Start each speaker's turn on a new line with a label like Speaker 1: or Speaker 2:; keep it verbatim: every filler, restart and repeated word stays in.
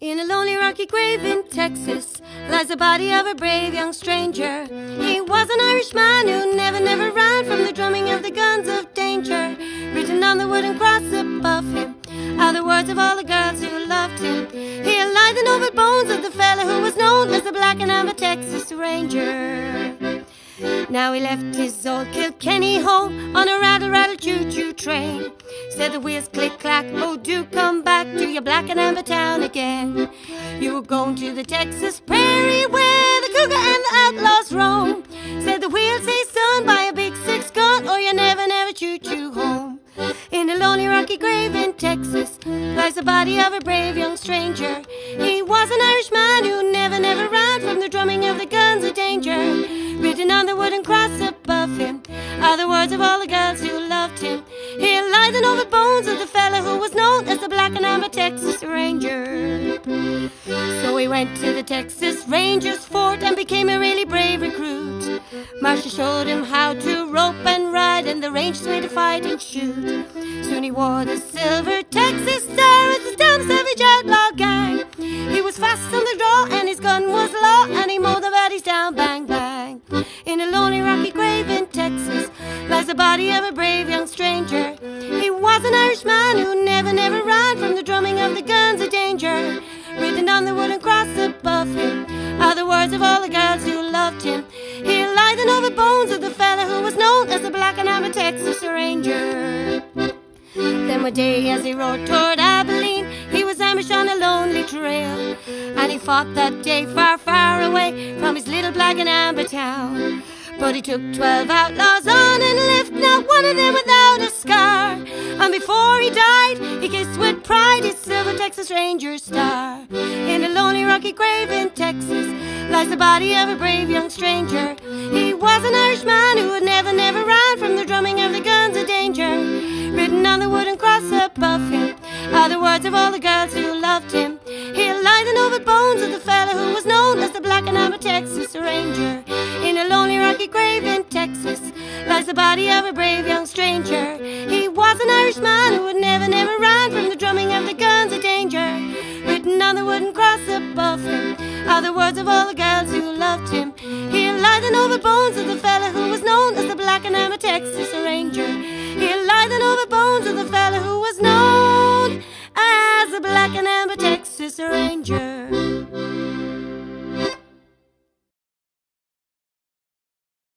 Speaker 1: In a lonely rocky grave in Texas lies the body of a brave young stranger. He was an Irishman who never, never ran from the drumming of the guns of danger. Written on the wooden cross above him are the words of all the girls who loved him. Here lie the noble bones of the fella who was known as the Black and Amber Texas Ranger. Now he left his old Kilkenny home on a rattle-rattle choo-choo train. Said the wheels click-clack, oh do come back to your Black and Amber town again. You were going to the Texas prairie where the cougar and the outlaws roam. Said the wheels, say son, buy a big six gun or you never, never choo-choo home. In a lonely rocky grave in Texas lies the body of a brave young stranger. He was an Irishman who never, never ran from the drumming of the guns of danger. Written on the wooden cross above him are the words of all the girls who loved him. Here lie the noble bones of the fella who was known as the Black and Amber Texas Ranger. So he went to the Texas Rangers fort and became a really brave recruit. Marshal showed him how to rope and ride and the range way to fight and shoot. Soon he wore the silver Texas star as the down savage outlaw gang. He was fast on the draw and his gun was law and he mowed the baddies down, bang, bang. In a lonely rocky grave in Texas lies the body of a brave young stranger. He was an Irishman who never, never ran from the drumming of the guns of danger. Written on the wooden cross above him are the words of all the girls who loved him. Here lie the noble bones of the fella who was known as the Black and Amber Texas Ranger. Then one day as he rode toward Abilene, he was ambushed on a lonely trail. And he fought that day far, far away from his little Black and Amber town. But he took twelve outlaws on and left not one of them without a scar. And before he died, he kissed with pride his silver Texas Ranger star. In a lonely rocky grave in Texas lies the body of a brave young stranger. He was an Irishman who had never, never ran from the drumming of the guns of danger. Written on the wooden cross above him are the words of all the girls who loved him. Here lie the noble bones of the fella who was known as the Black and Amber Texas Ranger. In a lonely rocky grave in Texas lies the body of a brave young stranger. He was an Irishman who had never, never ran from the drumming of the guns of danger. Written on the wooden cross above him are the words of all the girls who loved him. Here lie the noble bones of the fella who was known as the Black and Amber Texas Ranger.